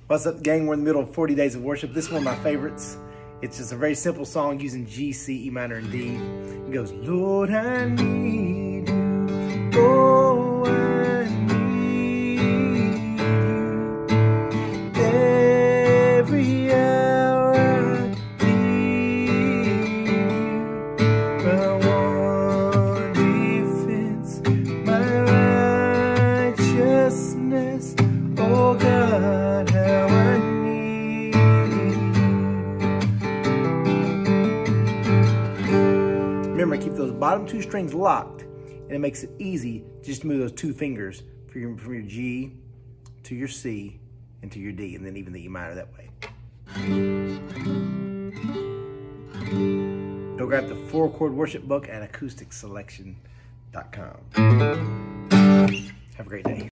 What's up, gang? We're in the middle of 40 Days of Worship. This is one of my favorites. It's just a very simple song using G, C, E minor, and D. It goes, Lord, I need you. Oh, I need you. Every hour I need you. My one defense, my righteousness. Oh, God, how I need you. Remember, keep those bottom two strings locked, and it makes it easy just to move those two fingers from your G to your C and to your D, and then even the E minor that way. Go grab the 4-chord worship book at acousticselection.com. Have a great day.